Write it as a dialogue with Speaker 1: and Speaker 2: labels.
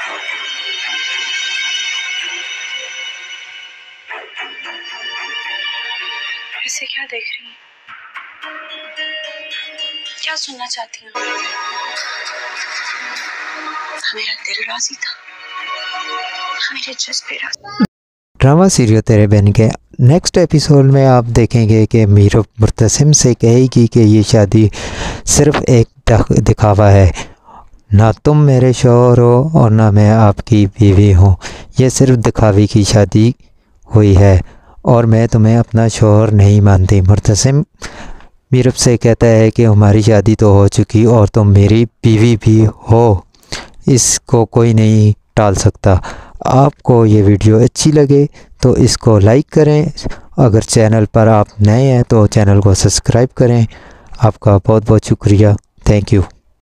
Speaker 1: ऐसे क्या देख रही हैं? क्या सुनना चाहती हूँ? मेरा दिल राजी था, मेरे जज्बे राजी।
Speaker 2: ड्रामा सीरियल तेरे बहन के नेक्स्ट एपिसोड में आप देखेंगे कि मीरा मुर्तसिम से कहेगी कि ये शादी सिर्फ एक दिखावा है, ना तुम मेरे शौहर हो और ना मैं आपकी बीवी हूँ, ये सिर्फ दिखावे की शादी हुई है और मैं तुम्हें अपना शौहर नहीं मानती। मुर्तसिम मीरा से कहता है कि हमारी शादी तो हो चुकी और तुम मेरी बीवी भी हो, इसको कोई नहीं टाल सकता। आपको ये वीडियो अच्छी लगे तो इसको लाइक करें, अगर चैनल पर आप नए हैं तो चैनल को सब्सक्राइब करें। आपका बहुत बहुत शुक्रिया, थैंक यू।